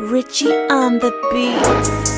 Richie on the beat.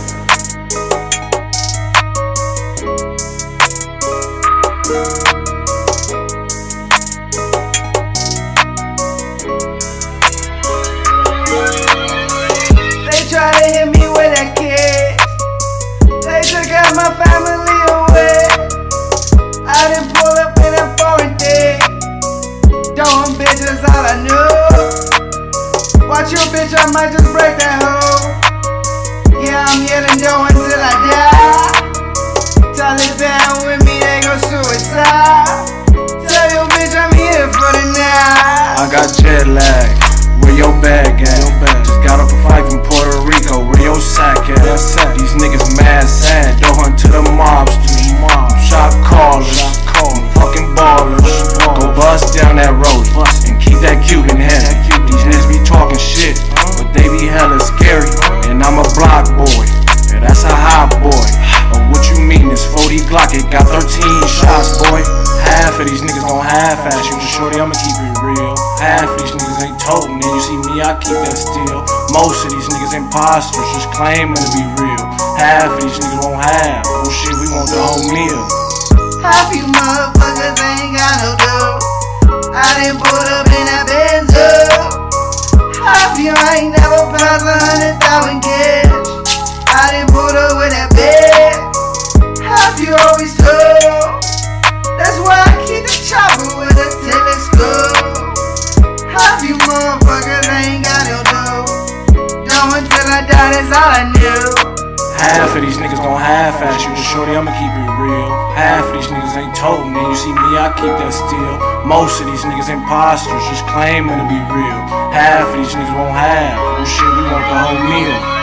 They try to hit me with that kid. They took out my family away. I done pull up in a foreign dick. Throwing bitches all I knew. Watch your bitch, I might just break that hoe. Yeah, I'm yelling dough until I die. Taliban with me, they go suicide. Tell your bitch I'm here for the night. I got jet lag, where your bag at? Just got off a flight from Puerto Rico, where your sack at? These niggas mad sad, don't hunt to the mobsters. Shot callers, I'm fucking ballers. Go bust down that road and keep that Cuban head. These niggas be talking shit, but they be hella scary. And I'm a block boy, yeah, that's a hot boy. But what you mean, this 40 Glock, it got 13 shots, boy. Half of these niggas gon' half-ass you, shorty, I'ma keep it real. Half of these niggas ain't toting, and you see me, I keep that still. Most of these niggas imposters, just claiming to be real. Half of these niggas won't have, oh shit, we want the whole meal. Half you motherfuckers ain't got no dough. I done put up in that Benzo. Half you ain't never passed 100,000 cash. I done put up with that bed. Half you always told. That's why I keep the chopper with a telescope. Half you motherfuckers ain't got no dough. Dough until I die, that's all I knew. Half of these niggas gon' half-ass you, shorty, I'ma keep it real. Half of these niggas ain't toting, and you see me, I keep that still. Most of these niggas imposters, just claiming to be real. Half of these niggas won't have, oh shit, we want the whole meal.